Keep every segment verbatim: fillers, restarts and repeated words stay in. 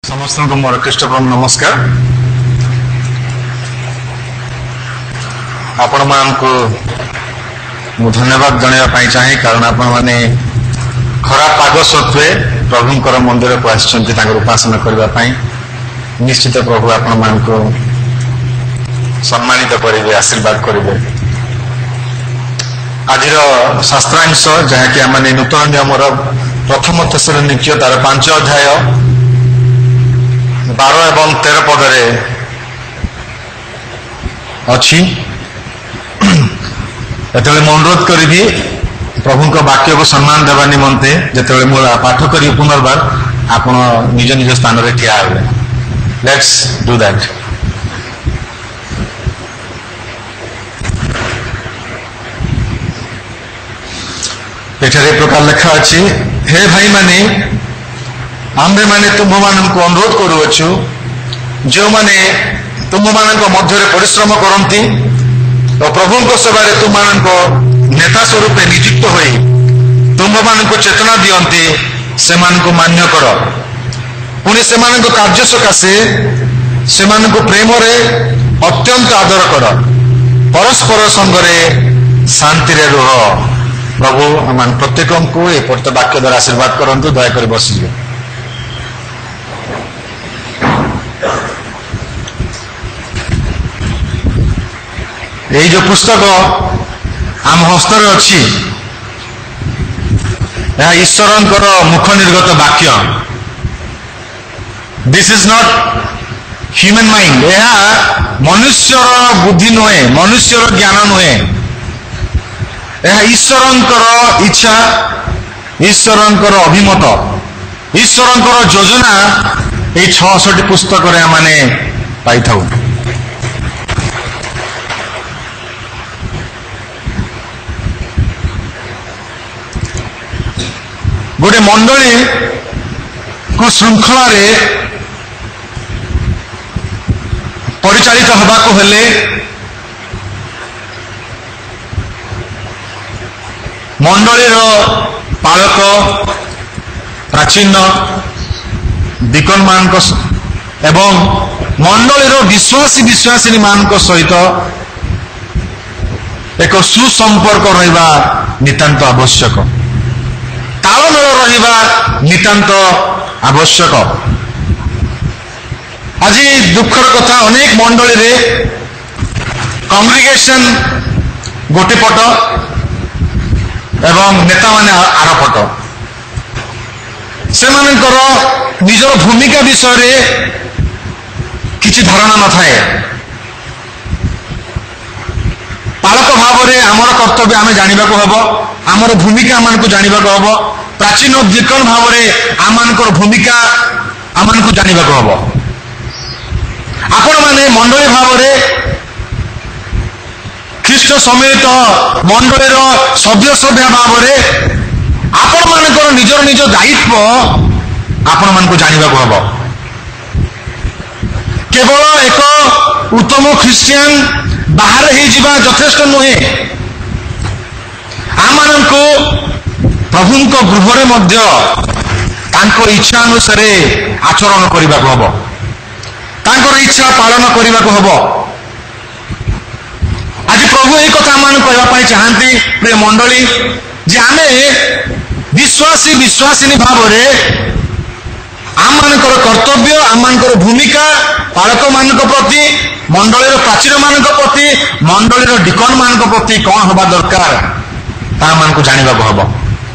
समस्त को मोर ख्रीष्टप्रभु नमस्कार। आपण मान को मु धन्यवाद जनाया चाहे कारण आपण माने खराब पाग सत्वे प्रभुंकर मंदिर को आछंती तांकर उपासना करबा पई निश्चित प्रभु आपण मान को सम्मानित करिवे, आशीर्वाद करिवे। आजिर शास्त्रांश जहा कि आमने नूतन नियमर प्रथम थेसलोनिके तार पांच अध्याय बारह एवं तेरह पदरे अच्छी एतले मैं अनुरोध करी प्रभु को वाक्य को सम्मान देवा निमंते जिते मुझे पाठ करी पुनर्बार आप निज निज स्थान में ठिया हुए। Let's do that. एठारे प्रकार लिखा अच्छी, हे भाई माने आम्भे माने तुम मान को अनुरोध करुअछु जो माने तुम मान मध्य परिश्रम करती और प्रभु को सेवारे तुम मान को नेता स्वरूप नियुक्त होई तुम मान को चेतना दियंती से मान को मान्य कर पुणी से मान को कार्य सकाशे से मान को प्रेम रे अत्यंत आदर कर परस्पर संगरे शांति रे रुह। प्रभु आम प्रत्येक को ये पढ़ते वाक्य द्वारा आशीर्वाद करंतु। दयाकर बसिए। यही जो पुस्तक आम हस्तर अच्छी यह ईश्वरंकर मुख निर्गत वाक्य। This is not human mind. यह मनुष्यर बुद्धि नुहे, मनुष्यर ज्ञान नुहे। यह ईश्वरंकर इच्छा, ईश्वरंकर अभिमत, ईश्वरंकर योजना ये छठी पुस्तक माने पाई था। गोटे मंडली को श्रृंखला रे परिचालित होगा को हेले मंडली पालक प्राचीन दिकन मान एवं मंडली विश्वासी विश्वासिनी मान सहित एक सुसंपर्क रहिबा नितांत आवश्यक, तालमेल रहिबा नितांत आवश्यक। आज दुखर कथा अनेक मंडली रे कांग्रेगेशन गोटे पट एवं नेता माने आर पट से निजर भूमिका विषय रे किछि धारणा न थाए। पालक भाव रे आमर कर्तव्य आमे जानिबा को हबो, आमर भूमिका आमान को जानिबा को हबो। प्राचीन दिकन भाव रे आमानकर भूमिका आमान को जानिबा को हबो। आपण माने मंडली भाव रे ख्रीष्ट समेत मंडली सभ्य सभ्य भाव रे आपण मानकर निजर निज दायित्व आपण मान को जानिबा को हबो। केवल एक उत्तम ख्रिस्टियन बाहर ही जीवा यथेष्ट नुहे। आमान को प्रभु को गृह मध्य तांको इच्छा अनुसार आचरण करने को हबो, तांकर इच्छा पालन करने को हबो। आज प्रभु यही कथा आम कहवाई चाहती प्रिय मंडली जे आमे विश्वासी विश्वासिनी भाव में आम कर्तव्य, आम भूमिका पालक मान प्रति, मंडली प्राचीन मान प्रति, मंडली डिकन मान प्रति कौन हवा दरकार ता मान को जानिबा को हबो।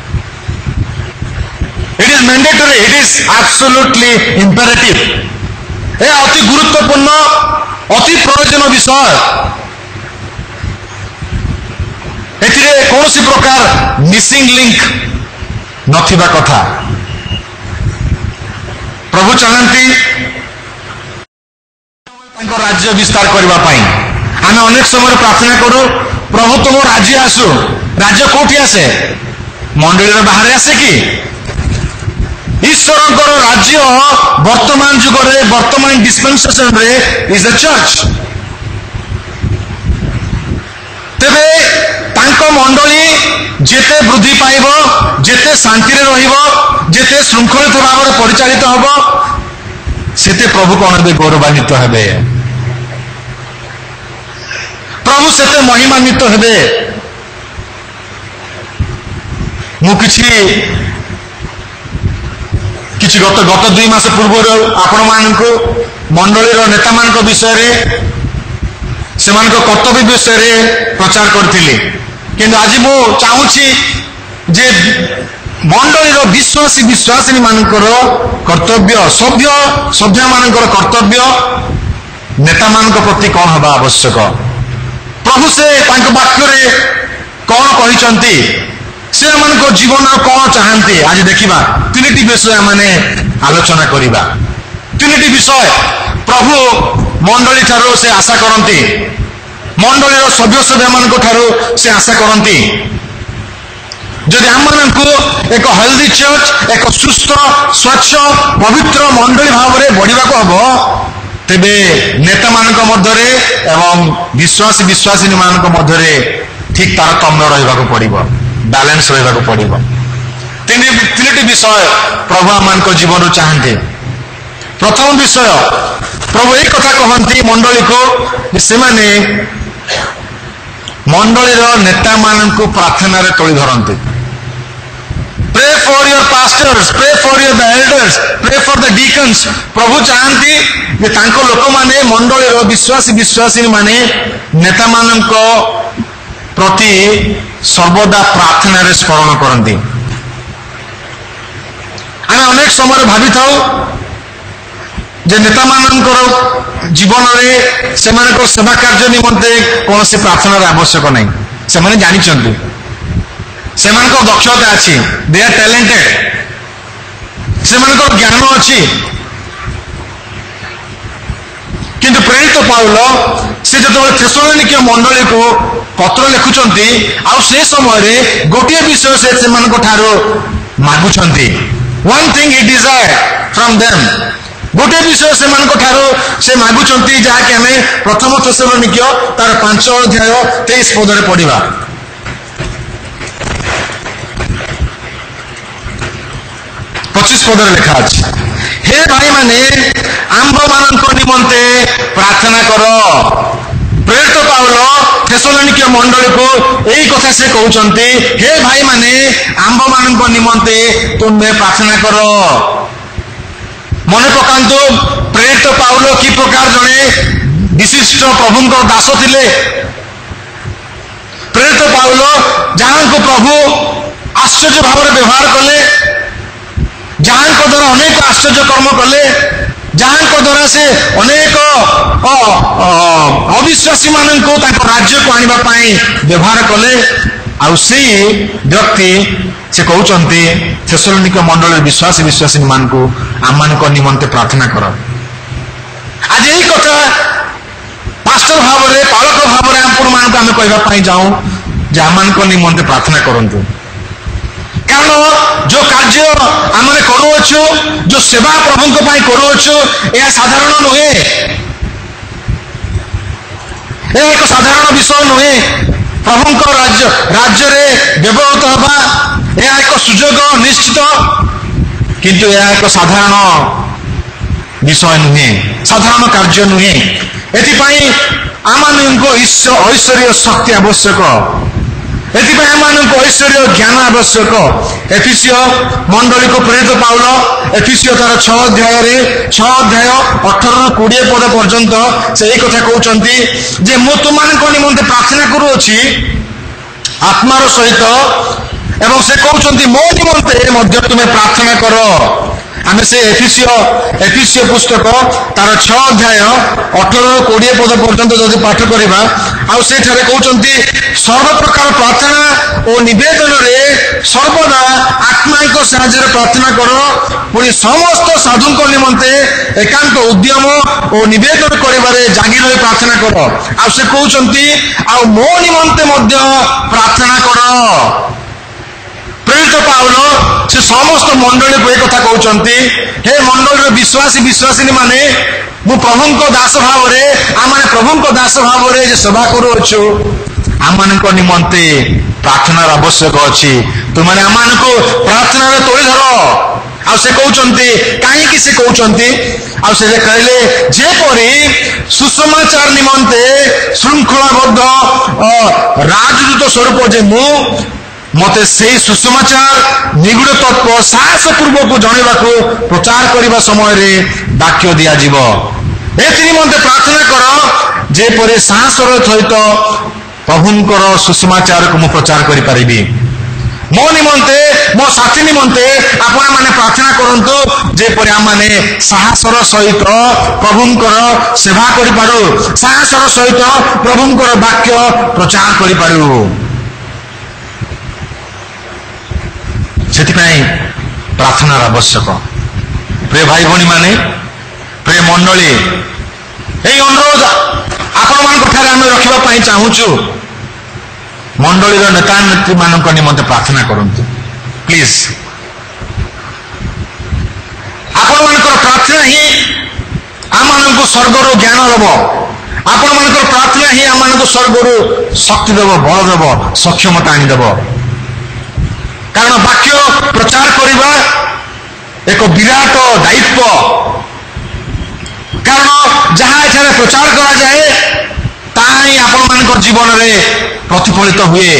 It is mandatory, it is absolutely imperative. यह अति गुरुत्वपूर्ण, अति प्रयोजन विषय। एथिरे कौन प्रकार मिसिंग लिंक नथिबा कथा। प्रभु चाहती राज्य विस्तार करने। आम अनेक समय प्रार्थना करूँ प्रभु तुम राज्य आसु। राज्य कौटी आसे? मंडली बाहर आसे कि? ईश्वर राज्य वर्तमान जुग रे, वर्तमान डिस्पेंसेशन रे इज द चर्च। तेबे तांको मंडली जेते वृद्धि पाइब, जेते शांति रे रहिब, जेते श्रृंखलित भाव में परिचालित हब, सेते प्रभु कौन हे गौरवान्वित हेबे प्रभु सेते महिमान्वित हेबे मु किछि किछि गत गत दुई मास पूर्व आपण मानक मंडली नेता मान विषय से कर्तव्य विषय प्रचार करथिली किंतु आज मु चाहूची जे मंडली विश्वासी विश्वासिनी मानकर कर्तव्य सभ्य सभ्य मानकर कर्तव्य नेता मान प्रति कौन हवा आवश्यक प्रभु से वाक्य कौन कहते से मान जीवन कौन चाहती आज देखा तीन विषय माने आलोचना करवा तीन विषय प्रभु मंडली ठारू से आशा करती मंडली सभ्य सभ्य मान ठारू से आशा करती जदि आम एक हेल्दी चर्च एक सुस्थ स्वच्छ पवित्र मंडली भाव में बढ़ा हम तेबे नेता मान मध्य एवं विश्वासी विश्वासिनी मान मध्य ठीक तारतम्य रहा पड़ो बैलेंस रहा पड़ो तीन तीन विषय प्रभु आम जीवन चाहते प्रथम विषय प्रभु एक कथा कहती मंडली को से माने मंडली नेता मान प्रार्थना तोली धरती pray for your pastors pray for your the elders pray for the deacons प्रभु चाहती जे तांको लोक माने मंडली विश्वासी विश्वासी माने नेता मान प्रति सर्वदा प्रार्थना स्मरण करती आम अनेक समय भावी था जे नेता मान जीवन में से सेवा कार्य निमंते कौन से प्रार्थना आवश्यक नहीं से जानी से दक्षता अच्छी दे आर टैलेंटेड से ज्ञान अच्छी किंतु प्रेरित पाउल से जो थेसलोनिके मंडली को पत्र लिखुंट आ से समय गोटे विषय से मागुंट one thing he desire from them गोटे विषय से से मागुंट जहाँकि आम प्रथम थेसलोनिक तार पांच अध्याय तेईस पद में पढ़ा पच्चीस पद लिखा अच्छे हे भाई माने आंब मान निमंते प्रार्थना कर प्रेरित पाउल थेसलोनिके मंडली को यही कथा से कहते हे भाई माने आंब मान निमंते तुम्हें प्रार्थना कर मन पकांतु प्रेरित पाउल कि प्रकार जड़े विशिष्ट प्रभु दास थिले प्रेरित पाउल जहां को प्रभु आश्चर्य भाव में व्यवहार कले जहां द्वारा अनेक आश्चर्य कर्म कले जहां द्वारा से अनेक अविश्वासी मान राज्य को आने व्यवहार कले आउ से व्यक्ति से कहते थेसलोनिक मंडल विश्वासी विश्वासी मान को आम मान निमंते प्रार्थना कर आज यही कथा पास्टर भाव में पालक भाव में आपण मान आम कहवाई जाऊँ जे आम मान निमंते प्रार्थना करूँ कारण जो कार्य आम करुचु जो सेवा प्रभु करुचु यह साधारण नुहे यह एक साधारण विषय नुहे प्रभु राज्य राज्य रे व्यवहृत हवा यह एक सुजोग निश्चित किंतु यह एक साधारण विषय नुहे साधारण कार्य नुहे एथिपाई आम ऐश्वर्य शक्ति आवश्यक एम ऐश्वर्य ज्ञान आवश्यक एफिसियो मंडली को प्रेरित पाउल एफिसियो तार छ अध्याय छ अध्याय अठारह कोड़े पद पर्यंत से कथा कहते जे मु तुम निमंते प्रार्थना करुअछि आत्मार सहित एवं से कहते मो निमंते तुम्हें प्रार्थना कर आम से एफिसियो एफिसियो पुस्तक तार छ अध्याय अठारह कोड़े पद पर्यंत जदि पाठ करवा आउ से कहते सर्व प्रकार प्रार्थना और निवेदन रे सर्वदा आत्मायिक साहाय्य प्रार्थना कर पुणी समस्त साधु निमंते एकांत उद्यम और निवेदन करिबारे जागी रही प्रार्थना कर आ से कहते आ मो निमंते मध्य प्रार्थना कर प्रेरित पाउल से समस्त मंडली को एक कथा कहते हे मंडली विश्वासी विश्वासिनी माने मु प्रभु दास भाव में आम प्रभु दास भाव में सेवा करुचु आम निमंते प्रार्थना आवश्यक अच्छी तुमने आम प्रार्थना तोड़ी धर आ से कहउचंती काहे से कहउचंती आ से कहले जेपरी सुसमाचार निमंते श्रृंखलाबद्ध राजदूत स्वरूप जे मु मते से सुसमाचार निगूढ़ तत्व साहस पूर्वक जनवाकू प्रचार करने समय रे वाक्य दिया जीव एथि निमंते प्रार्थना कर जेपरी साहसर सहित प्रभुंकर सुसमाचार को मु प्रचार करि परिबी मो निमंते मो साथी निमंते आपण माने प्रार्थना करंतु जेपरि आम माने साहसर सहित प्रभुंकर सेवा करि पारू साहसर सहित प्रभुंकर वाक्य प्रचार करि पारू सेति पई प्रार्थना आवश्यक प्रिय भाई भणी माने प्रिय मंडली एई अनुरोध आपण मान ठारे आमे रखिबा पई चाहूछु मंडलीर नेता नेत्री मानक निमंते प्रार्थना करंतु प्लीज आपण मानकर प्रार्थना ही आम मानक स्वर्गर ज्ञान देव आपण मानकर प्रार्थना ही आम मानक स्वर्गर शक्ति देव बल देव सक्षमता आनी देव कारण वाक्य प्रचार करवा एक विराट दायित्व कारण जहाँ एठारे प्रचार करा जाए ताही आपण मानकर जीवन में प्रतिफलित हुए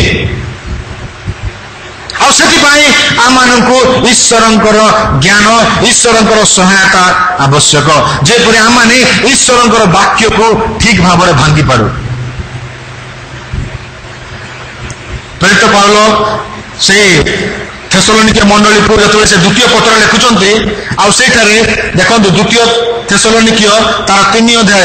आम मानक ईश्वरंकर ज्ञान ईश्वरंकर सहायता आवश्यक जेपरि आम माने ईश्वरंकर वाक्य को ठीक भाव में भांगी पारू प्रेरित पाउल से थेसलोनिके मंडली को जो से द्वितीय पत्र लिखुचंती आ सेठारे देखंतु द्वितीय थेसलोनिकीय तार तीन अध्याय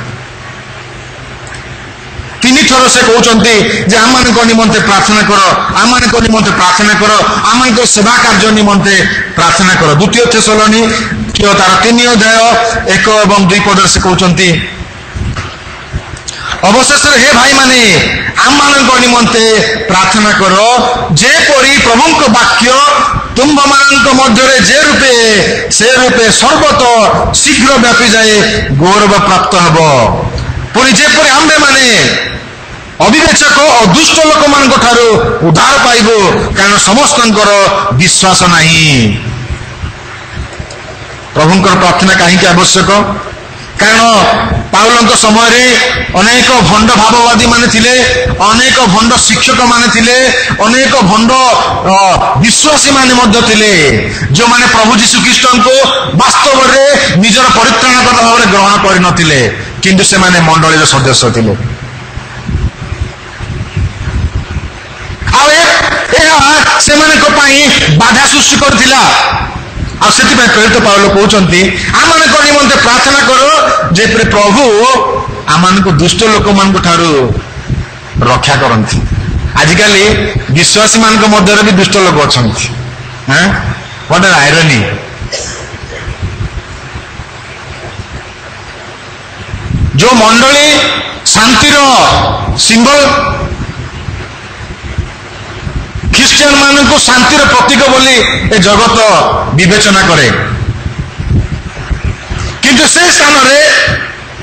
तीन थर से कहते जे आम मान निमंते प्रार्थना कर आम मान निमंते प्रार्थना कर आम मान सेवा कार्य निमंते प्रार्थना कर द्वितीय थेसलोनिकीय तार तीन अध्याय एक एवं दुई पद से कहते अवशेष हे भाई माने आम मान निमंते प्रार्थना कर जेपरी प्रभु वाक्य तुम्भ मान मध्य जे रूपे से रूपे सर्वत शीघ्र व्यापी जाए गौरव प्राप्त हब पुणी जेपरी आम्भे माने अविवेचक और दुष्ट लोक मान ठारू उद्धार पाइबो कारण समस्तंकर विश्वास नहीं प्रभुंकर प्रार्थना कहीं आवश्यक कारण पाउलंक समय रे अनेक भंड भाववादी माने थिले अनेक भंड शिक्षक माने थिले अनेक भंड विश्वासी माने मध्य थिले जो माने प्रभु यीशु ख्रीष्ट को वास्तव रे निजर परित्राणक भाव में ग्रहण कर नथिले किंतु से माने मंडलीर सदस्य थिले से बाधा सृष्टि करथिला आ सेति पे प्रेरित पाउल कहउचंती आम मानक निमंते प्रार्थना करो जे प्रभु आम मानक दुष्ट लोक मान ठारू रक्षा करंती आजिकल विश्वासी मान मध्य भी दुष्ट लोक अछंती हैं व्हाट एन आयरनी जो मंडली शांतिर सिंबल ख्रिस्टियन मान को शांतिर प्रतीक बोली ए जगत विवेचना करे किंतु से स्थान रे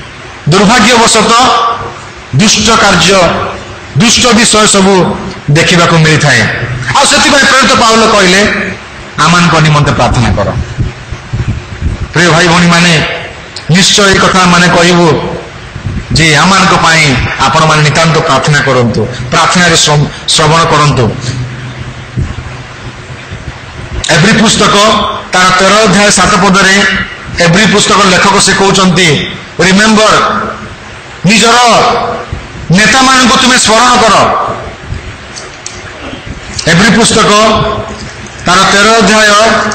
दुर्भाग्यवशत दुष्ट कार्य दुष्ट विषय सबू देखा मिलता है आ से प्रेरित पाउल कहले आमान को निमंते प्रार्थना कर प्रिय भाई भनी माने निश्चय कथा माने कहबो जे आमान को पाई आपण माने नितांत प्रार्थना करंतु प्रार्थना रे श्रवण करंतु एवरी पुस्तक तार तेरह अध्याय सात पदरे एवरी पुस्तक लेखक से कहते रिमेम्बर निजर नेता मान को तुम्हें स्मरण कर एवरी पुस्तक तार तेरह अध्याय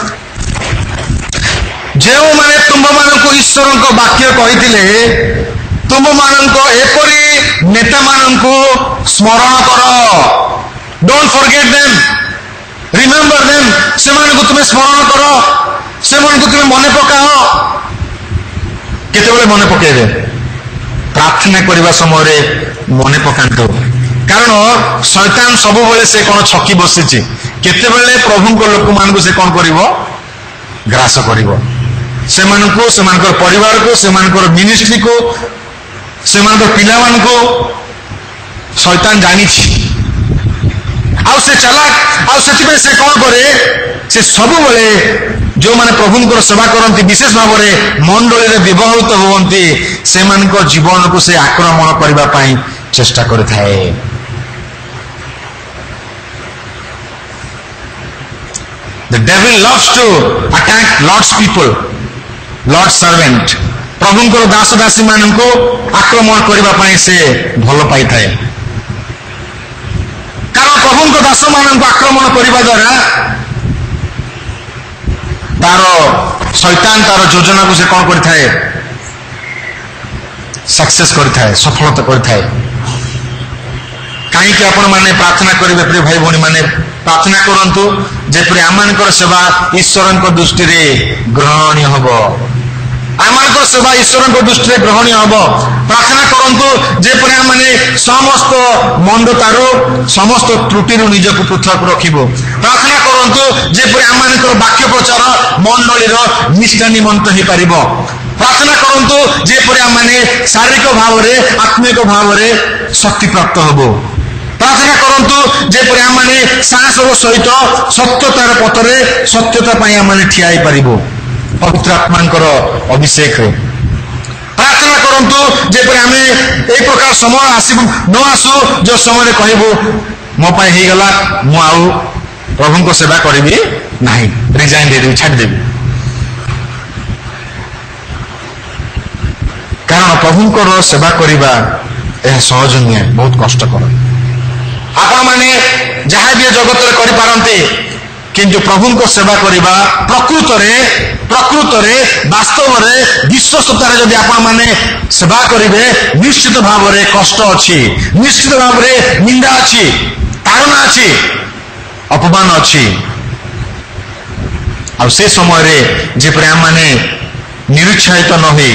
जो माने तुम्भ मान को ईश्वर को वाक्य कही तुम्भ मान को एपरी नेता मान को स्मरण कर don't forget them remember them से को तुम्हें स्मरण कर से को तुम्हें मन पकाओ केते मन पकेबे प्रार्थना करने समय मन पकांतु कारण शैतान सब बेले से कौन छकी बसी केते बेले प्रभु लोक मान से कौन कर ग्रास कर परिवार को से मिनिस्ट्री को से पिला मान को शैतान जानी आउ से चलाक आउ से कौन करे से सब बेले जो माने प्रभु सेवा करती विशेष भाव में मंडली रे विवाहित होती से जीवन को से आक्रमण करने चेष्टा करिथाए। The devil loves to attack Lord's people, Lord's servant. प्रभुंकर दास दासी मान को आक्रमण करने से भल पाई थाए। कारण प्रभुंकर दास मान को आक्रमण करने द्वारा तार शैतान तार योजना को से कौन करता है सक्सेस करता है सफलता करता है। कहीं आपण माने प्रार्थना करेंगे प्रिय भाई भौणी माने प्रार्थना करंतु जेपरि आमानकर सेवा ईश्वर दृष्टि रे ग्रहणीय हब आमानकर सेवा ईश्वर दृष्टि रे ग्रहणीय हब। प्रार्थना करंतु जेपरि माने समस्त मंदतारो समस्त त्रुटि निजक पृथक रखिबो। प्रार्थना करंतु जेपरि आमानकर वाक्य प्रचार मंडली रो निष्ठा निमंत हे परिबो। प्रार्थना करंतु जेपरि माने शारीरिक भाव रे आत्मिक भाव रे शक्ति प्राप्त हबो। प्रार्थना करंतु जेपरि आमाने साहसर सहित सत्यतार पथरे सत्यता पाई आमाने ठिया हे परिबो पवित्र आत्मांकर अभिषेक रे। प्रार्थना करंतु जेपरि आमे एक प्रकार समय आसी न आसु जो समय कहबो मो पाई हे गला मु आउ प्रभु को सेवा करिबी नाही रिजाइन दे देबी छाड़ देबी। कारण प्रभु को सेवा करिबा यह सहज नुहे बहुत कष्टकर। आपण माने जहाँ भी जगत रे करि पारंते किंतु प्रभु को सेवा करिबा प्रकृत रे प्रकृत रे वास्तव रे विश्वसता रे यदि आपण माने सेवा करिवे निश्चित भाव रे कष्ट अछि निश्चित भाव रे निंदा अछि ताड़ना अछि अपमान अछि। आ से समय रे जेपरि हम माने निरुत्साहित न होई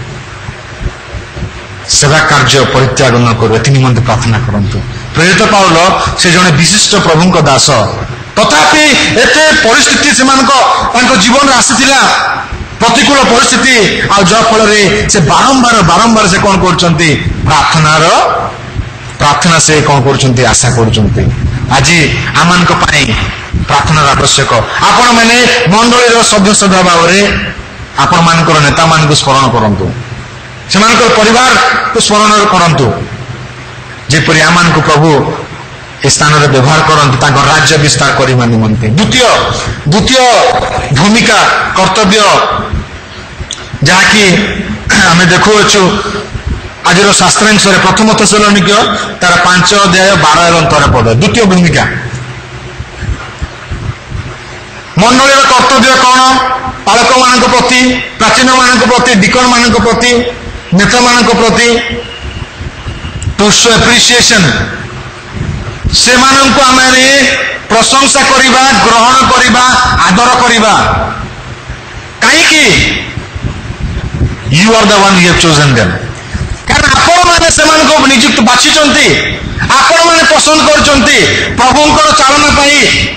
सेवा कार्य परित्याग न करू निमंते प्रार्थना करंतु। प्रेरित पाउल से जने विशिष्ट प्रभु को दास तथापि एते परिस्थिति से जीवन आसीथिला प्रतिकूल परिस्थिति आ जो फल रे से बारंबार बारंबार से कौन करचंती प्रार्थनार प्रार्थना से कौन करचंती आशा करचंती। आज आमान को पाई प्रार्थना आवश्यक। आपण माने मंडली रो सदस्य भाव रे आपण मानकर नेता मान को स्मरण करंतु सेमानकर परिवार को स्मरण करंतु जेपरि आमान को प्रभु स्थान रे व्यवहार करंतु तांकर राज्य विस्तार करिमा निमंते। द्वितीय द्वितीय भूमिका कर्तव्य जहाँकि आमे देखुछु आज शास्त्रांश प्रथम थेसलोनिक तार पांच अध्याय बारह एवं तेरह पद। द्वितीय भूमिका मंडलीर कर्तव्य कौन पालक मान प्रति प्राचीन मान प्रति डिकन मान प्रति नेता मान प्रति टू शो एप्रिसिएशन से मानक आम प्रशंसा करिबा ग्रहण करिबा आदर करिबा कहीं you are the one you have chosen them. कारण आपण माने सेमान को नियुक्त बाछिचंती आपण माने पसंद करचंती प्रभुंकर चालना पाई।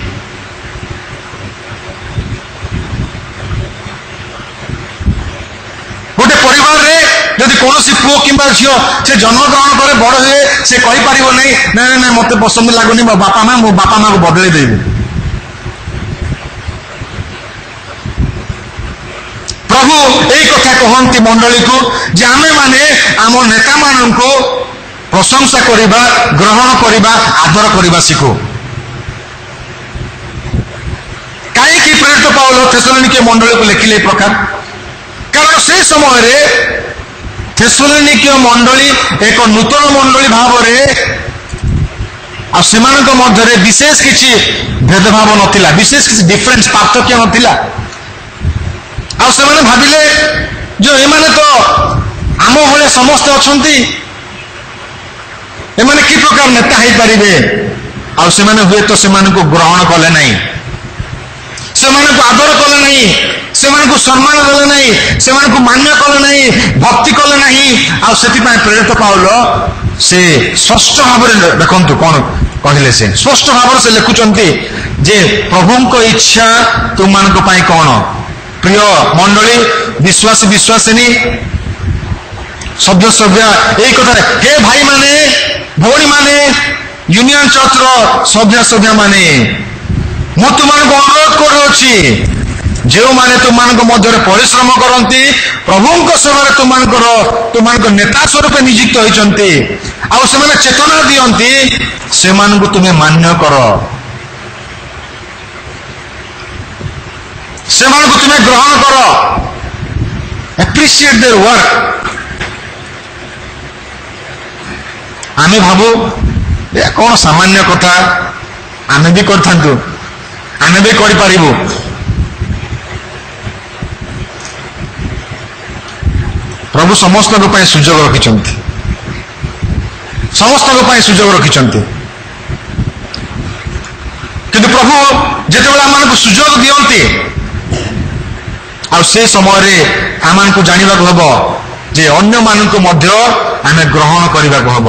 गोटे परिवार रे यदि कौन पुओ कि झील से जन्मग्रहण करे बड़ हुए से कही पार नहीं ना ना मत पसंद लगुनि मो बापा माँ मो बापा माँ को बदले देबी। प्रभु यही कथा कहती मंडली को जे आमे माने आम नेता मान को प्रशंसा करिबा ग्रहण करिबा आदर करिबा शिखु। कहीं प्रेरित पाउल थेसलोनिके मंडली को लिखिले प्रकार कारण से समय रे थेसलोनिके मंडली एक नूतन मंडली भाव रे आ सेमानक मध्य रे विशेष किछि भेदभाव नथिला विशेष किछि डिफरेंस पार्थक्य नथिला। आ सेमाने भाबिले जो एमाने तो आम भले समस्त अछंती एमाने कि प्रकार नेता हेई परिबे आ सेमाने हुए तो सेमानक ग्रहण कले नहीं सेमानक आदर कले नहीं सेमानक सम्मान देले नहीं सेमानक मान्य कले नहीं भक्ति कले नहीं। आ सेति पय प्रेरित पाउल से स्पष्ट भाव रे देखंतु कोन कहले से स्पष्ट भाव से लिखुचंती जे प्रभुंक इच्छा तुम मानक पय कोन। प्रिय मंडली विश्वासी विश्वासिनी सभ्य सभ्य यही कथा हे भाई माने भौणी माने यूनियन चर्च रो सभ्य सभ्य माने मु तुम अनुरोध करुछि जो माने तुमମାନଙ୍କ ମଧ୍ୟରେ ପରିଶ୍ରମ କରନ୍ତି ପ୍ରଭୁଙ୍କ ସେବାରେ ତୁମମାନଙ୍କର ତୁମମାନଙ୍କ ନେତା ସ୍ୱରୂପ ନିଯୁକ୍ତ ହୋଇଛନ୍ତି ଆଉ ସେମାନେ ଚେତନା ଦିଅନ୍ତି ସେମାନଙ୍କୁ ତୁମେ ମାନ୍ୟ କର ସେମାନଙ୍କୁ ତୁମେ ଗ୍ରହଣ କର appreciate their work ଆମେ ଭାବୁ ଏ କଣ ସାମାନ୍ୟ କଥା ଆମେ ବି କରିଥାନ୍ତୁ ଆମେ ବି କରିପାରିବୁ प्रभु समस्त सुजोग रखिंट समस्त सुजोग रखिंट किंतु प्रभु जिते आम सुजोग दियंती आ से समय आम को जानवा हम जे अन्य मानक आम ग्रहण करने हम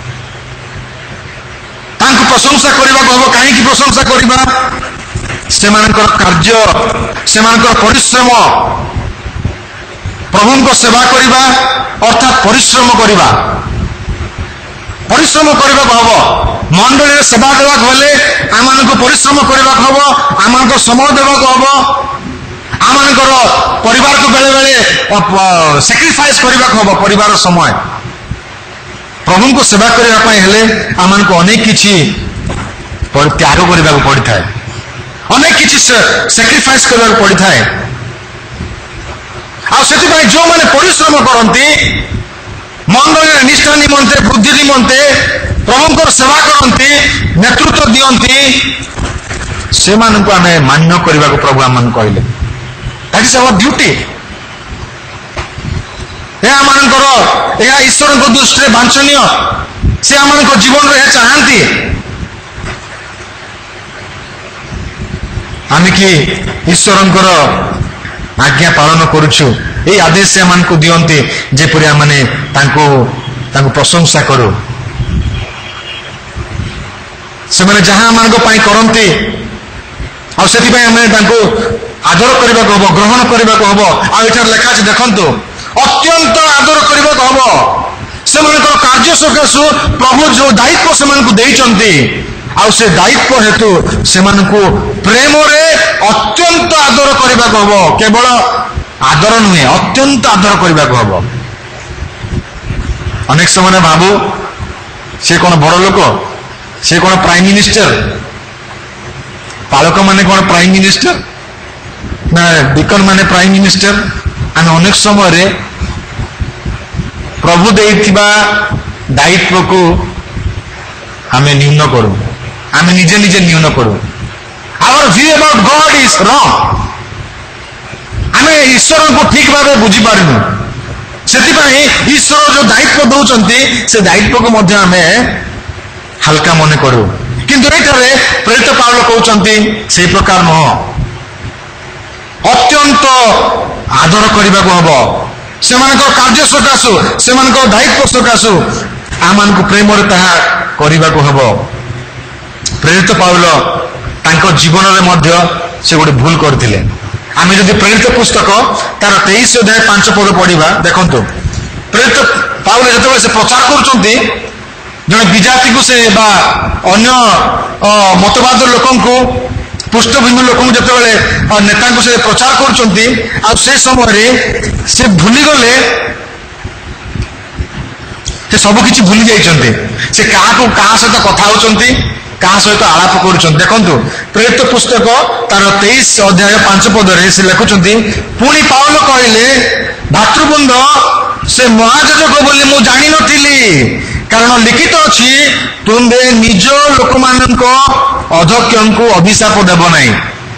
प्रशंसा करने हम कहीं प्रशंसा करवा से कार्य से परिश्रम प्रभु को सेवा करवा अर्थात परिश्रम करवा परिश्रम करने हम मंडली सेवा देवा हेले आम को परिश्रम करने हम आम समय देवा हम आम परिवार को बेले बेले सैक्रिफाइस करने हम परिवार समय प्रभु को सेवा करने हेले आम को अनेक किछि त्याग करने पड़ता है अनेक किछि सैक्रिफाइस करने पड़ता है आ जो मैंने परिश्रम करती मंडल निष्ठा निमंते वृद्धि निमंते प्रभु सेवा करती नेतृत्व दियंती से मानक आम मान्य करने को प्रभु आम कहले दैट इज आवर ड्यूटी यह आमर यह ईश्वर दृष्टि वांछनीय से आम जीवन में चाहती आम कि ईश्वर आज्ञा पालन करुछु ए आदेश से आम को दियंते जेपरि आम माने तांको तांको प्रशंसा करू से माने जहां आम को पाई करंते आ सेति पय आम तांको आदर करबा को हबो ग्रहण करबा को हबो आ एठार लेखा अछि देखंतु अत्यंत आदर करबा को हबो से माने कार्य सकाशु प्रभु जो दायित्व से मान को देइचंती आ से दायित्व हेतु से मान को प्रेम रे अत्यंत आदर करबा को हबो केवल आदर नुहे अत्यंत आदर करबा को हबो अनेक समय भाबू से कौन बड़ लोक से कौन प्राइम मिनिस्टर पालक माने कौन प्राइम मिनिस्टर ना डिकन माने प्राइम मिनिस्टर आम अनेक समय प्रभु देइथिबा दायित्व को आम न्यून करू आम निजे निजे न्यून करू our view about God is wrong आम ईश्वर को ठीक भाव बुझी पारनु से ईश्वर जो दायित्व दौरान से दायित्व को मध्य आम हल्का मन करू किंतु ये प्रेरित पाउल कहते से प्रकार नुह अत्यंत आदर करने को हम से कार्य सकाशु से दायित्व सकाशु आम को प्रेम करने को हम प्रेरित पाउल तांको जीवन में से गोटे भूल करते आम जदि प्रेरित पुस्तक तार तेईस अध्याय पांच पद पढ़ा देखो प्रेरित पाउल जो से प्रचार कर जड़े विजाति को से अन्य मतवाद लोक पृष्ठभूमि लोक जो नेता को से प्रचार कर से समय से भूली गले से सब किसी भूली जाइए से क्या सहित कथा होती क्या सहित आलाप कर देखु प्रेरित पुस्तक तार तेईस अध्याय पांच पदरे से लिखुंट पुणी पाउल कहले भातृवृंद से महायाजक बोली मु जानी नथिली कारण लिखित अच्छी तुम्बे निज लोक मान अध्यक्ष को अभिशाप देव नहीं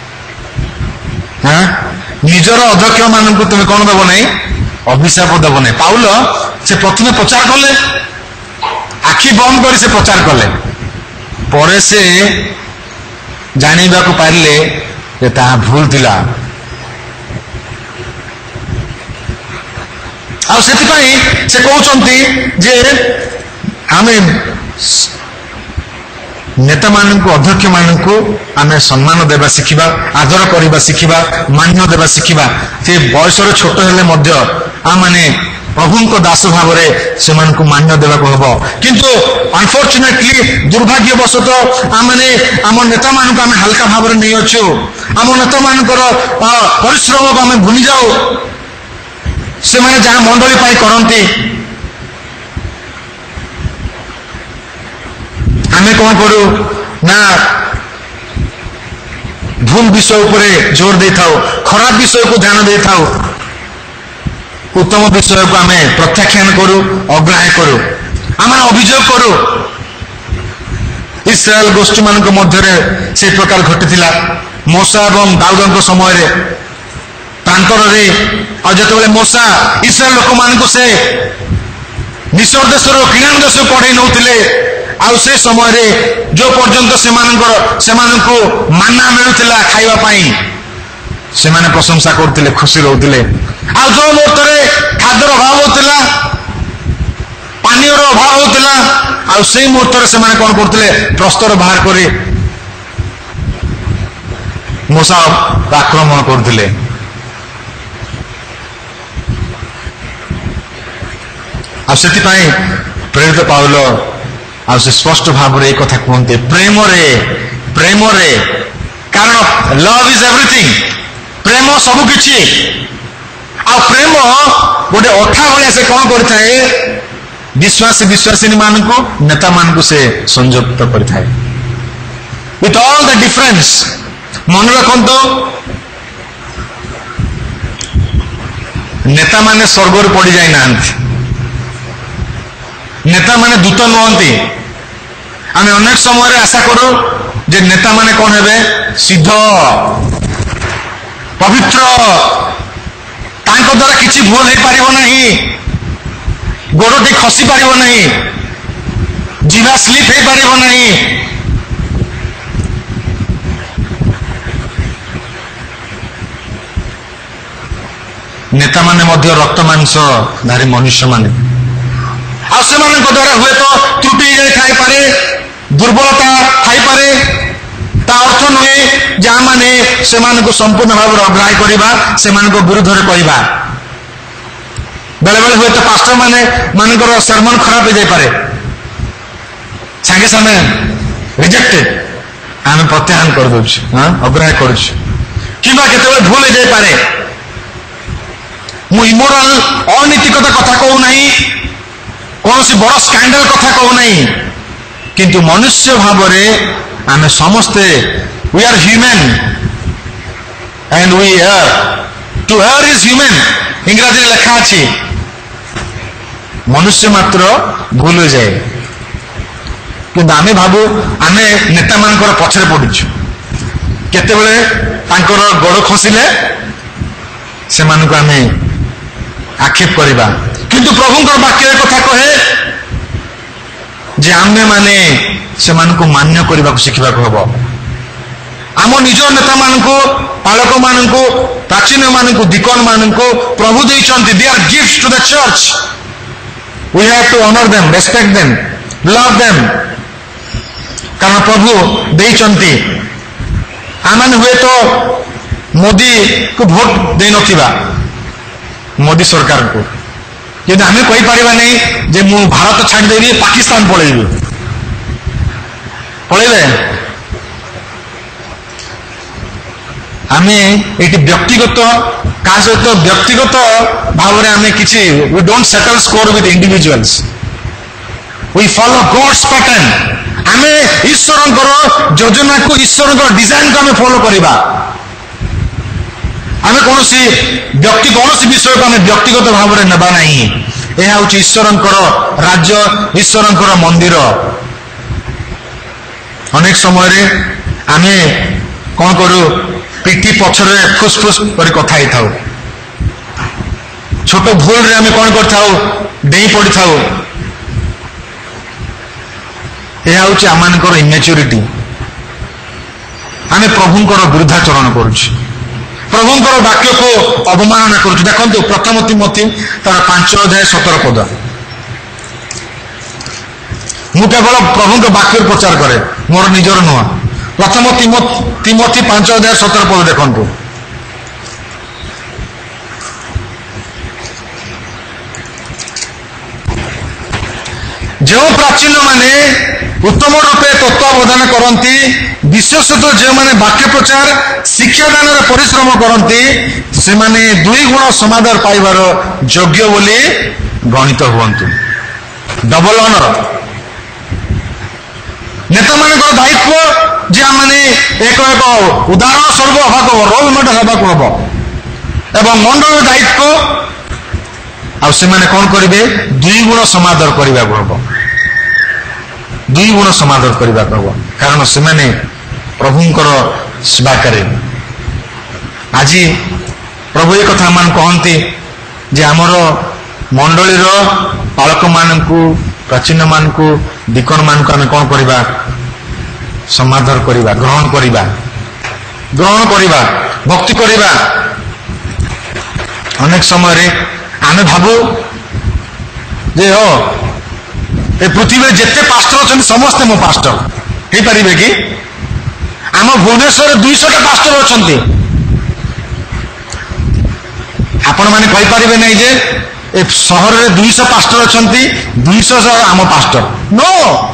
हाँ निजर अध्यक्ष मान तुम्हें कौन देव नहीं अभिशाप देव नहीं पाउल से प्रथम प्रचार कले आखि बंद कर से प्रचार कले पर से जानवा को पारे ता भूल थिला आ से कहते जे आम नेता मान अध्यक्ष मान को आम सम्मान देवा शिखा आदर करवा शिखा मान्य देवा शिखा से बयस छोट हेले आम मैंने प्रभु को दास भाव से मान्य देवाक हम किंतु अनफॉर्चुनेटली दुर्भाग्यवशतः आम आम नेता मान आम हल्का भाव नहीं अच्छु आम नेता मान परिश्रम को आम भूली जाऊ से माने जहाँ मंडली पाई करती आम कौन करू ना भूल विषय उपरे जोर दे था खराब विषय को ध्यान दे था उत्तम विषय को आम प्रत्याख्यान करू अग्राह्य करू आम अभियोग करू इस्राएल गोष्ठी मान मध्य से प्रकार घटी मूसा और दाऊद समय प्रांतर जो मूसा इस्राएल लोक मान से मिस्र देश किणान देश कढ़ई नौले आउ से समय रे जो पर्यंत से माना मिलुला खाइबा पाई से माने प्रशंसा करते खुशी रोते आ जो मुहूर्त खाद्यर अभाव होता पानी अभाव होता आ से मुहूर्त से कौन करते प्रस्तर बाहर कर मूसा आक्रमण करते प्रेरित पाउल आ स्पष्ट भाव रे कथा कहते प्रेम रे प्रेम रे कारण लव इज एवरीथिंग प्रेम सब किछि आ प्रेम गोटे अठा भाया से कौन करथाए विश्वासी विश्वासिनी मान को नेता मान को से संयुक्त करथाए विथ ऑल द डिफरेंस मन रखंतो नेता माने स्वर्ग रे पड़ी जाई नांती नेता माने दूत नुहंती आम अनेक समय आशा करू जे नेता माने कौन हेबे सिद्ध पवित्र तांको द्वारा किसी भूल हो पारिबो नहीं गोड़टी खसी पारिबो नहीं जीवा स्लिप हो पारिबो नहीं नेता माने मध्य रक्त मांस धारी मनुष्य माने आ से द्वारा हुए तो त्रुटि थाई पारे दुर्बलता थाई पारे ता अर्थ नुहे जहाँ माने से संपूर्ण भाव अग्राह्य करवा से विरुद्ध में कहवा बेले बेले हुए तो पास्टर माने मानकर सरमन खराब हो जाए पारे सांगे सामने रिजेक्टेड आम प्रत्याहान कर दउछ हां अग्राह्य करूछ किबा केते भूल हो जाए पारे मु इमोरल अनैतिकता कथा कहू नहीं कौन सी बड़ स्कैंडल कथा कहू नहीं किंतु मनुष्य भाव आम समस्ते we are human and we err to err is human इंग्राजी लिखा अच्छी मनुष्य मात्र भूल हो जाए किंतु आमे भाबू आमे नेता मानकर पछरे पड़ुछु केतेबेले तांकर गोड़ खसिले से मानक आमे आक्षेप करवा किंतु प्रभुंकर वाक्य कथा कहे जे आमे माने से मानक मान्य करने को शिखा हम आम निज नेता मान पालक मान प्राचीन मान दिकन मान प्रभु देइछन्ति they are gifts to the church we have to honour them respect them love them कारण प्रभु देइछन्ति आमान हुए तो मोदी को भोट दे नथिबा मोदी सरकार को किंतु आमे कहि परिबा नहीं जे मु भारत छाड़ देबी पाकिस्तान पळेबी पळेबे आमे एटी व्यक्तिगत का सहित व्यक्तिगत भाव में आमे किछि we don't settle score with individuals we follow God's pattern आमे ईश्वर योजना को ईश्वर डिजाइन को आमे फॉलो करिबा आमे कौन सी व्यक्ति कौन सी विषय को आमे व्यक्तिगत भाव में नेबा नहीं यह हूँ ईश्वर राज्य ईश्वर मंदिर अनेक समय आमे कौन करू पिठी पछरे फुसफुस कर कथा ही था छोट भूल रे आमे कौन कर डेई पड़ी था यह हूँ आम इमेच्योरिटी आमे प्रभुंकर विरुद्धाचरण करुछ प्रभुंकर वाक्य को अवमानना करुछ देखो प्रथम तिमोथी तार पांच अध्याय सतर पद मु केवल प्रभु वाक्य प्रचार करे मोर निजर नुह प्रथम तिमोथी पांच अध्याय सतर पद देखु जो प्राचीन माने उत्तम रूपे तत्वावधान करती विशेषतः जो माने वाक्य प्रचार शिक्षादान परिश्रम करती से माने दुई गुण समादर पाइबार योग्य बोली गणित हुअन्तु। डबल ऑनर नेता मान दायित्व जे माने एक एक उदाहरण स्वरूप हवा रोल मॉडल हवा हम एवं मंडल दायित्व आ से माने कौन करेंगे दुई गुण समादर करने को हम दुई गुण समादर करने को हम कारण से माने प्रभुंकर सेवा करे। आज प्रभु एक कथा मान कहते जे आमर मंडलीर पालक मानू प्राचीन मानू डिकन मानू आम कौन करवा समादर करवा ग्रहण करवा ग्रहण करवा भक्ति करवा। अनेक समय आम भावु जे हो ए पृथ्वी जिते पास्टर अच्छा समस्ते मो पास्टर हो पारे कि आम भुवनेश्वर दुईश टा पास्टर अच्छा आपण मैंने कहींपारे नहीं जे ए सहर में दुईश पास्टर अच्छा दुईश आम पास्टर नो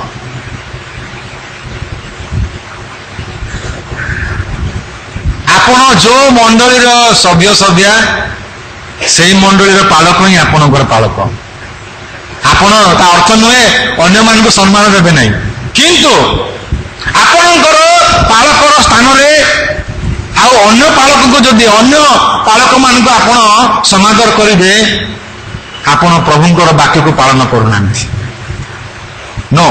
आपण जो मंडलीर सभ्य सभ्या से मंडलीर पालक ही आपणकर पालक आपण ता अर्थ नुहे अन्य मान को सम्मान देवे नहीं किंतु आपणकर पालकर स्थान रे आउ अन्य पालक को जदि अन्य पालक मान को आपण समादर करेंगे आपण प्रभुंकर वाक्य को पालन करूना नो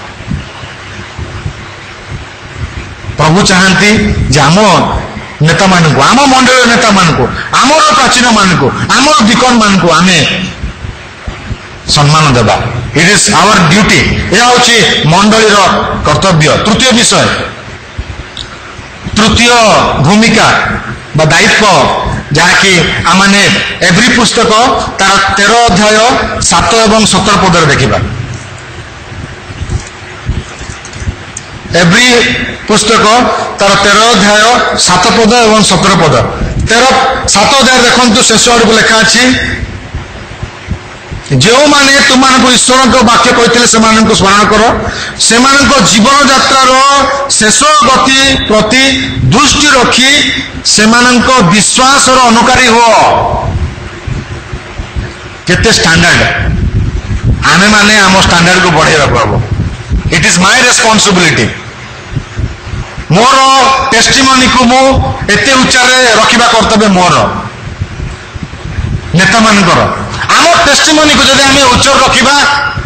प्रभु चाहती जे आम नेता मान को आम मंडल नेता मान को आमर प्राचीन मान को आमर डिकन मान को आम सम्मान देवा। इट इज आवर ड्यूटी यह हूँ मंडलीर कर्तव्य। तृतीय विषय तृतीय भूमिका बा दायित्व जहाँकि आमने एवरी पुस्तक तार तेरह अध्याय सात एवं सतर पदर देखा एवरी पुस्तक तार तेरह अध्याय सात पद एवं सतर पद तेरह सात अध्याय देखु शेष आड़ को लिखा अच्छी जो माने तुम ईश्वर वाक्य कहते स्मरण कर से जीवन यात्रार शेष गति प्रति दृष्टि रखी से विश्वास अनुकारी हो केते स्टैंडर्ड आमे माने आम स्टैंडर्ड को बढ़ावा हम। इट इज माय रेस्पॉन्सिबिलिटी मोर टेस्टिमनी को मु एते उच्चारे रखिबा कर्तव्य मोर नेता मानकर आम टेस्टिमनी को जदि आम उच्चार रखिबा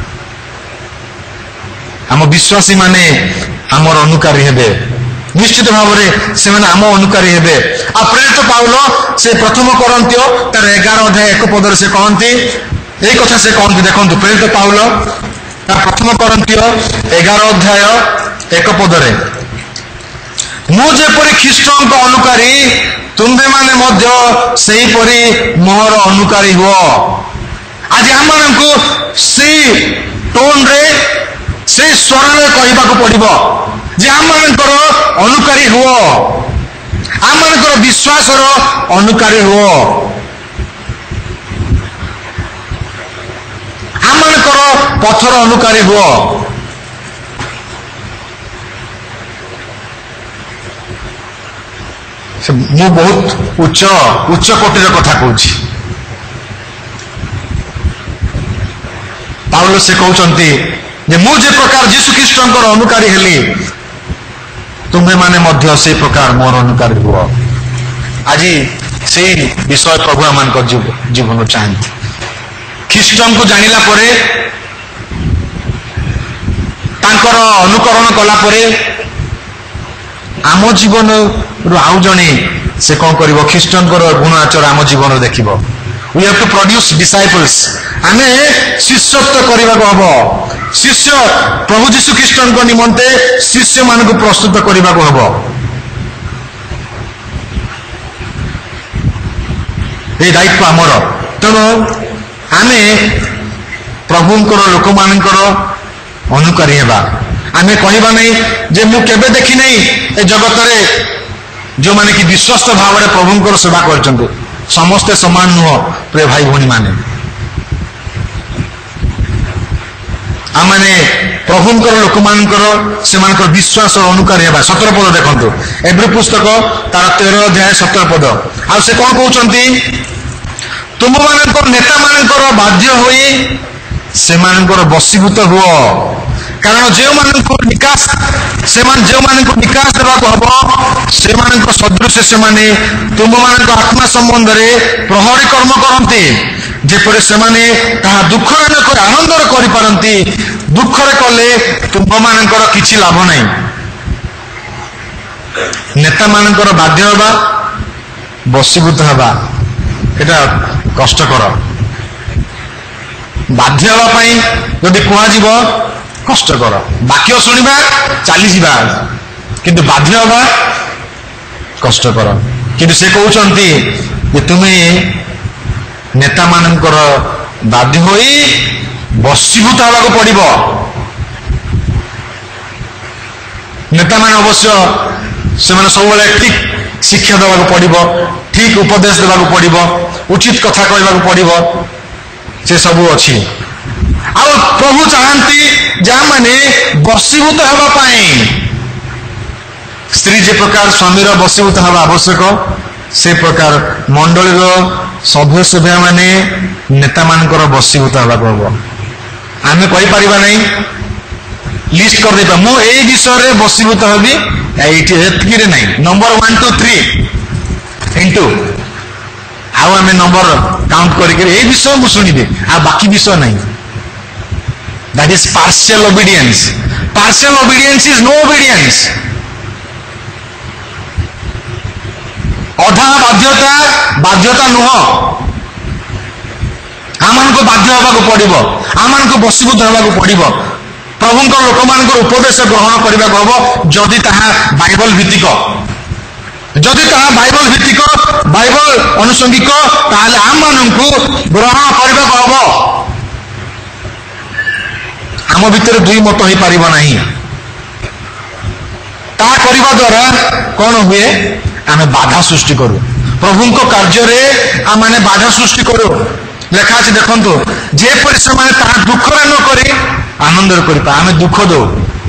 आम विश्वासी माने आमर अनुकारी हेबे निश्चित भाव में से आम अनुकारी हेबे। आ प्रेरित पाउल से प्रथम करंत्य तार एगार अध्याय एक पदर से कहती यही कथा से कहती देखो प्रेरित पाउल तार प्रथम करंत्य एगार अध्याय एक पदरे मु जेपरी ख्रीष्ट अनुकारी तुम्भे माने मध्य सेहीपरि मोहर अनुकारी हुओ। आज आम को से टोन रे से स्वर रे कहबाक पड़िबो जे आम अनुकारी हुओ आम विश्वास अनुकारी हुओ आम पथर अनुकारी हुओ। मु बहुत उच्च उच्च कोटिर कथा कहूँ पाउल से कहते जे मु जे प्रकार जीशु ख्रीष्ट अनुकारी हेली तुम्हें माने मध्य से प्रकार मोर अनुकारी हुआ। आज से विषय प्रभु आम जीवन चाहती ख्रीष्ट को जानिला परे तांकर अनुकरण कला परे आम जीवन आउ जने से कौन कर ख्रीष्टन गुण आचर आम जीवन देख we have to produce disciples आम शिष्यत्व करने को हम शिष्य प्रभु जीशु ख्रीष्टन को निमंते शिष्य मान को प्रस्तुत करने को हम ये दायित्व आमर। तेणु आम प्रभुंकर लोक मानकर अनुकारी हेबा आमे कहबा नहीं जे मु केबे देखी नहीं ए जगत रे जो माने कि विश्वस्त भाव में प्रभुंकर सेवा करछन्ते समस्ते समान नुह प्रिय भाई भौणी माने आमने प्रभुंकर लोक मानकर से विश्वास और अनुकारी हेबा। सतर पद देखंतु एब्री पुस्तक तार तेरह अध्याय सतर पद आ से कौन कहउचंती तुम मानकर नेता मानकर बाध्य होई से मानकर बसीभूत हुओ कारण जो मानक निकास से मान जो मानक निकास देवा हम से मानक सदृश से माने तुम मानक आत्मा संबंध रे प्रहरी कर्म करती जेपरि से माने ताहा दुख न कर आनंद करि पारंती दुख रे कले तुम मानकर किछि लाभ नहीं। नेता मानकर बाध्य होबा बसीभूत होबा एटा कष्टकर बाध्य होबा पई जदि कुआ जीव कष्टकर वाक्य शुणा चली जा किंतु बाध्य होगा कष्टकर किंतु से कहते कि तुम्हें नेता मानकर बाध्य हो बसीभूत होगा पड़ो। नेता मान अवश्य से सब ठीक शिक्षा देवा पड़ो ठीक उपदेश देवा पड़ो उचित कथा कहवाक पड़ो से सब अच्छी आ प्रभु चाहती जहाँ माने बसीभूत होगापाई स्त्री जे प्रकार स्वामीर बसीभूत हवा आवश्यक से प्रकार मंडलीर सभ्य सभ्या माने नेता मानकर बसीभूत होगा हम आम कहीपर नहीं लिस्ट करदे मु ए विषय रे बसीभूत हबी एतकी नहीं number one two three into आउ आम नंबर काउंट करके ए विषय मुझे शुणिबे आ बाकी विषय नहीं। That is partial obedience. Partial obedience is no obedience. अधा बाध्यता बाध्यता नुह आमान को बाध्य होगा पड़ो आमान को बसीभूत होगा पड़ो प्रभुंकर लोक मान उपदेश ग्रहण करने को हम जदि ताहा बाइबल भित्तिक जदि ताहा बाइबल भित्तिक बाइबल अनुसंगिक ताहले आम मानू ग्रहण करने को हम आम भितर दुई मत हो पार नहीं ता करने द्वारा कौन हुए आम बाधा सृष्टि करूँ प्रभु कार्य आम मैंने बाधा सृष्टि करूँ लेखा अच्छे देखो जेपरि से दुख न कर आनंद कर आम दुख दो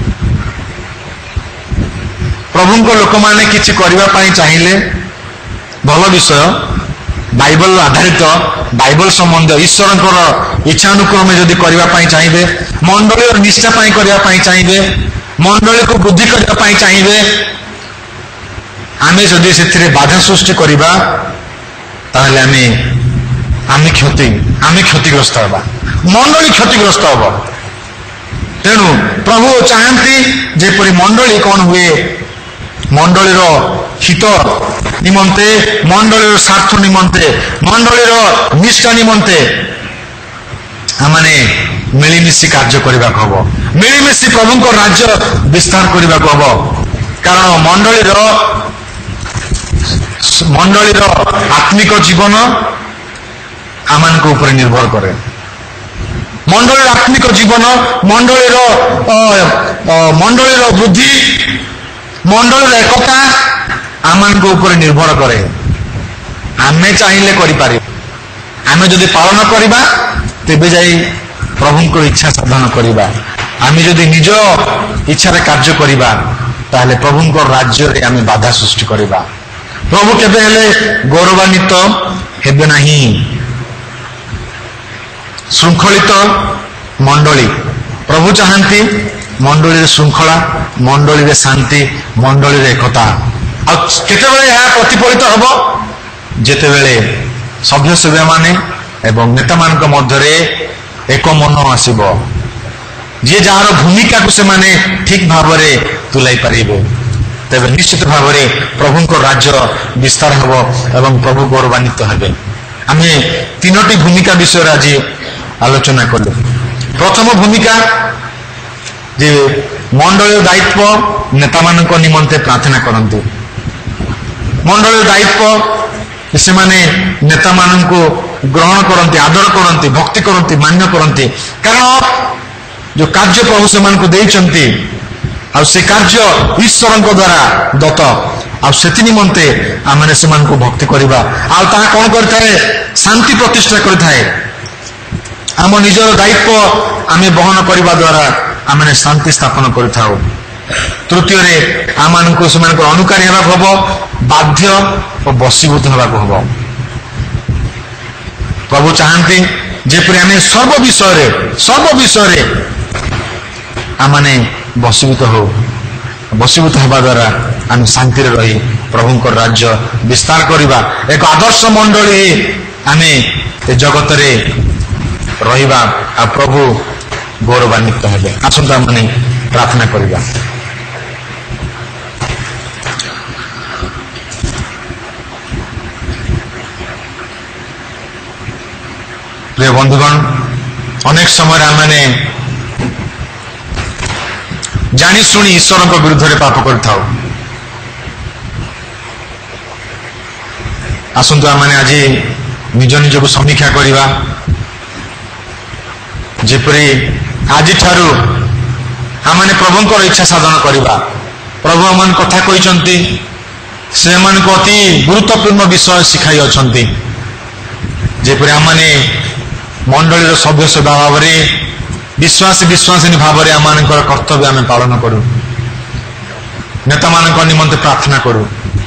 प्रभु लोक मैंने किसी करने चाहिए भल विषय बाइबल आधारित बाइबल संबंध ईश्वर इच्छानुक्रमे जदि करने चाहिए मंडली और निष्ठा करने चाहिए मंडली को बुद्धि करने चाहिए आमे जदि से बाधा सृष्टि करवा ताहले आमे आमे क्षति आमे क्षतिग्रस्त होगा मंडली क्षतिग्रस्त होगा तेणु प्रभु चाहती जेपरि मंडली कौन हुए मंडलीर हित निमंते मंडलीर स्वार्थ निमंते मंडलीर निष्ठा निमंते आमने मिलिमिशि कार्य करने को हम मिलिमिशि प्रभु राज्य विस्तार करने को हम कारण मंडलीर मंडलीर आत्मिक जीवन आमान ऊपर निर्भर करे मंडलीर आत्मिक जीवन मंडलीर मंडलीर बुद्धि मंडलीर एकता आमान ऊपर निर्भर करे आमे चाहिए करें आमे जदि पालन करवा तेबे जाई प्रभु इच्छा साधन करवा आमे जदि निज इच्छा कार्य करवा ताहले प्रभु राज्य रे आमे बाधा सृष्टि करवा प्रभु केबे हेले गौरवान्वित हेबे नहीं। श्रृंखलित मंडली प्रभु चाहती मंडली श्रृंखला मंडली शांति मंडली एकता केतेबेले यह प्रतिफलित हम जेतेबेले सभ्य सभ्य माने एवं नेता मान मध्य एक मन आसब जी जार भूमिका को से माने ठीक भाव में तुलाई पारिबे तेरे निश्चित भाव में प्रभु राज्य विस्तार हम एवं प्रभु गौरवान्वित हेबे। आम तीनोटी भूमिका विषय आज आलोचना कलु। प्रथम भूमिका जे मंडल दायित्व नेता मान निमंते प्रार्थना करते मंडल दायित्व से माने नेता मान को ग्रहण करते आदर करते भक्ति करते मान्य करते कारण जो कार्य प्रभु से मान को देइचंती आ से कार्य ईश्वर द्वारा दत्त आ से निमंते आम से भक्ति करवा आ कौन करता है शांति प्रतिष्ठा करता है आम निजर दायित्व आम बहन करने द्वारा आम शांति स्थापन करिथाउ। तृतीय आम से अनुकारी हम बाध्य और बसीभूत होगा। प्रभु चाहती जेपरी आम सर्व विषय सर्व विषय आम बसीभूत हो बसीभूत होगा द्वारा आम शांति रही प्रभु राज्य विस्तार करवा एक आदर्श मंडली आम जगत रे रहिबा आ प्रभु गौरवान्वित हेबे। आसंता माने प्रार्थना करिबा। प्रिय बंधुगण अनेक समय आमने जानी शुणी ईश्वर विरुद्ध में पाप करिथाउ। आसंतु आमने आज निज निज को समीक्षा करिबा जेपरी आज ठारू आमने प्रभुंकर इच्छा साधन करिबा। प्रभु आमन कथा कहिसंती से मन को अति गुरुत्वपूर्ण विषय शिखाई अछंती जेपरी आमने मंडलीर सभ्य सदा भाव में विश्वासी विश्वासिनी भाव में आम कर्तव्य आम पालन करूँ नेता मान निमंते प्रार्थना करूँ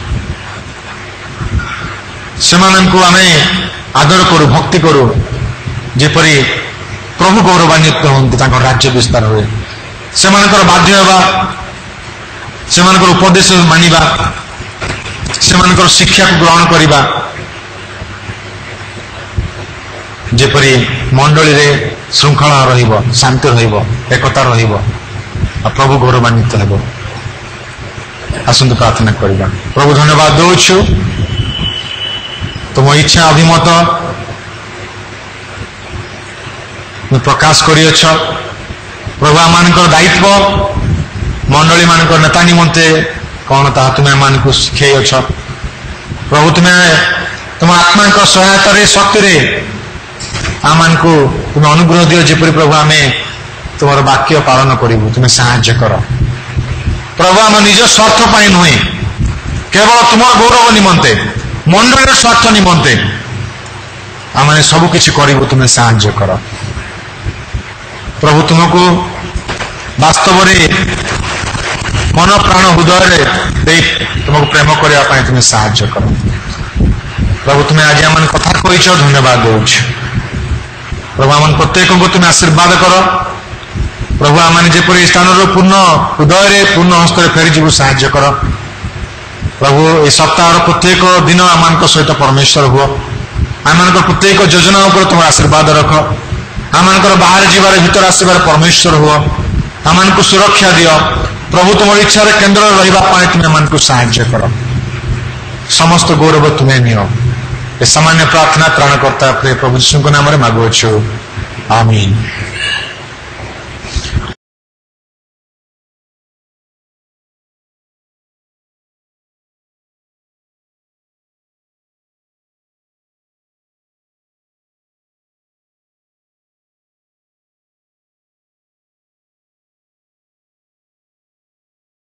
से आम आदर करूँ भक्ति करूँ जेपरी प्रभु गौरवान्वित होती राज्य विस्तार हुए से बाध्य होगा से उपदेश मानिबा से शिक्षा को ग्रहण करवा जेपरी मंडली रे श्रृंखला रहिबो शांति रहिबो एकता रहिबो आ प्रभु गौरवान्वित हेबो। आसंतु प्रार्थना करिबा। प्रभु धन्यवाद दउछु तुम इच्छा अभिमत प्रकाश करियछ। प्रभु आमानकर दायित्व मंडली मानकर नेता निमंते कौन ता तुम्हें मान को शिखैछ। प्रभु तुम्हें तुम आत्मा सहायता रे शक्ति रे आमान को तुम अनुग्रह दियो जेपरी प्रभु आम तुम वाक्य पालन करूँ तुम्हें साहाय्य कर। प्रभु आम निज स्वार्थ पाई नुहे केवल तुम गौरव निमंते मंडल स्वार्थ निमंते आम सबकि करूँ तुम्हें साहाय्य कर। प्रभु तुमको वास्तव मन प्राण हृदय तुमको प्रेम करने तुम्हें साहाय्य कर। प्रभु तुम्हें आज आम कथा कही धन्यवाद दौच। प्रभु आम प्रत्येक को तुम्हें आशीर्वाद कर। प्रभु आम जेपरी स्थान पूर्ण हृदय पूर्ण हस्त फेरी जीव साहाय्य कर। प्रभु ये सप्ताह प्रत्येक दिन आम सहित परमेश्वर हुआ आम प्रत्येक योजना उपर तुम आशीर्वाद रख। आम बाहर जीवार भीतर आसबार परमेश्वर हुआ आम को सुरक्षा दियो। प्रभु तुम इच्छा केन्द्र रही तुम्हें आम को साहाय्य कर। समस्त गौरव तुम्हें नियो। सामान्य प्रार्थना त्राणकर्ता प्रिय प्रभु यीशु नाम मांगुछु आमीन।